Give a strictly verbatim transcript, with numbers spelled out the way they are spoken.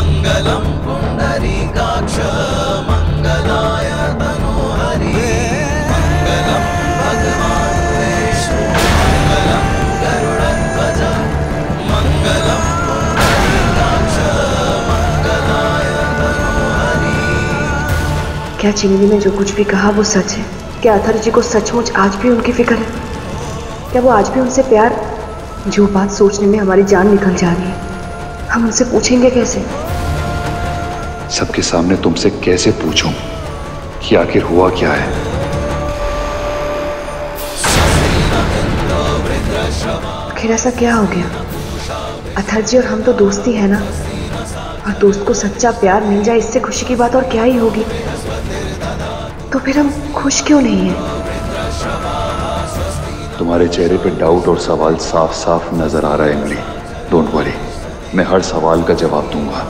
मंगलम पुंडरीकाक्ष मंगलाय तनोहरि मंगलम भगवान विष्णु मंगलम गरुड़ध्वज मंगलम पुंडरीकाक्ष मंगलाय तनोहरि। क्या चिंगी ने जो कुछ भी कहा वो सच है? क्या अथर्व जी को सचमुच आज भी उनकी फिक्र है? क्या वो आज भी उनसे प्यार? जो बात सोचने में हमारी जान निकल जा रही है, हम उनसे पूछेंगे कैसे? सबके सामने तुमसे कैसे पूछूं कि आखिर हुआ क्या है? आखिर ऐसा क्या हो गया? अथर्व जी और हम तो दोस्ती है ना, और दोस्त को सच्चा प्यार मिल जाए इससे खुशी की बात और क्या ही होगी। तो फिर हम खुश क्यों नहीं हैं? तुम्हारे चेहरे पे डाउट और सवाल साफ साफ नजर आ रहा है इमली। डोंट वरी, मैं हर सवाल का जवाब दूंगा।